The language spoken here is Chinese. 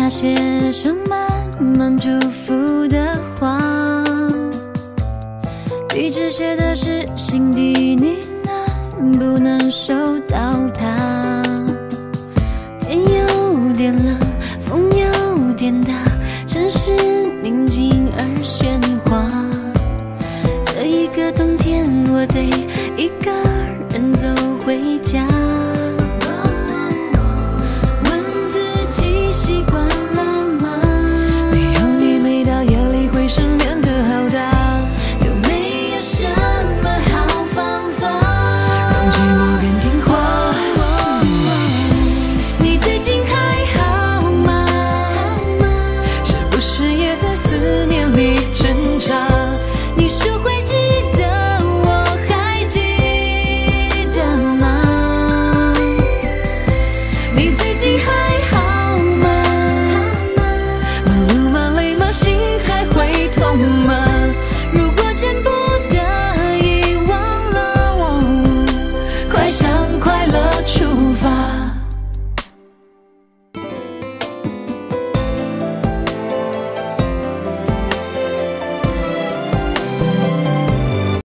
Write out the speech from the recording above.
他写上满满祝福的话，地址写的是心底呢喃，不能收到它。天有点冷，风有点大，城市宁静而喧哗。这一个冬天，我得一个人走回家。